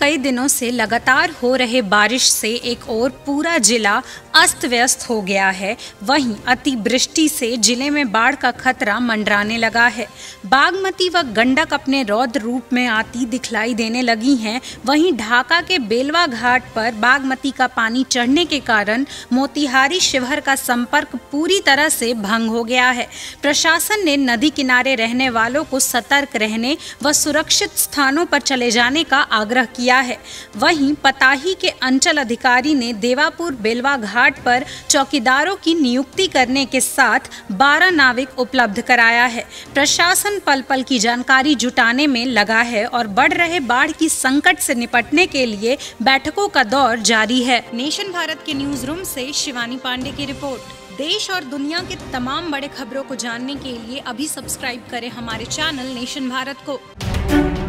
कई दिनों से लगातार हो रहे बारिश से एक ओर पूरा जिला अस्त व्यस्त हो गया है, वहीं अतिवृष्टि से जिले में बाढ़ का खतरा मंडराने लगा है। बागमती व गंडक अपने रौद्र रूप में आती दिखलाई देने लगी हैं। वहीं ढाका के बेलवा घाट पर बागमती का पानी चढ़ने के कारण मोतिहारी शिवहर का संपर्क पूरी तरह से भंग हो गया है। प्रशासन ने नदी किनारे रहने वालों को सतर्क रहने व सुरक्षित स्थानों पर चले जाने का आग्रह किया है। वहीं पताही के अंचल अधिकारी ने देवापुर बेलवा घाट पर चौकीदारों की नियुक्ति करने के साथ 12 नाविक उपलब्ध कराया है। प्रशासन पल पल की जानकारी जुटाने में लगा है और बढ़ रहे बाढ़ की संकट से निपटने के लिए बैठकों का दौर जारी है। नेशन भारत के न्यूज रूम से शिवानी पांडे की रिपोर्ट। देश और दुनिया के तमाम बड़े खबरों को जानने के लिए अभी सब्सक्राइब करें हमारे चैनल नेशन भारत को।